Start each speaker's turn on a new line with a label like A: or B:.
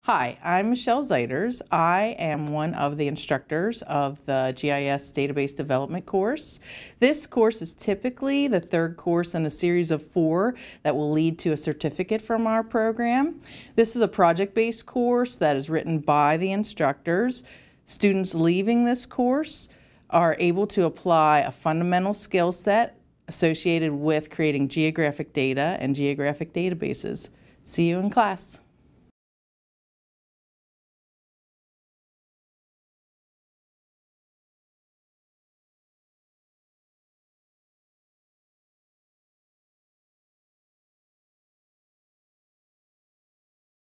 A: Hi, I'm Michelle Zeiters. I am one of the instructors of the GIS Database Development course. This course is typically the third course in a series of 4 that will lead to a certificate from our program. This is a project-based course that is written by the instructors. Students leaving this course are able to apply a fundamental skill set associated with creating geographic data and geographic databases. See you in class.